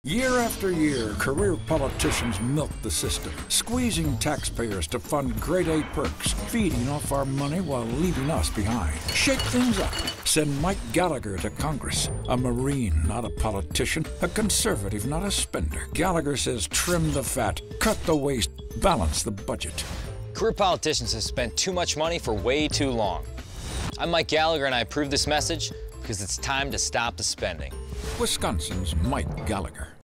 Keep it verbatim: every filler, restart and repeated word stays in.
Year after year, career politicians milk the system, squeezing taxpayers to fund grade A perks, feeding off our money while leaving us behind. Shake things up. Send Mike Gallagher to Congress. A Marine, not a politician. A conservative, not a spender. Gallagher says trim the fat, cut the waste, balance the budget. Career politicians have spent too much money for way too long. I'm Mike Gallagher, and I approve this message because it's time to stop the spending. Wisconsin's Mike Gallagher.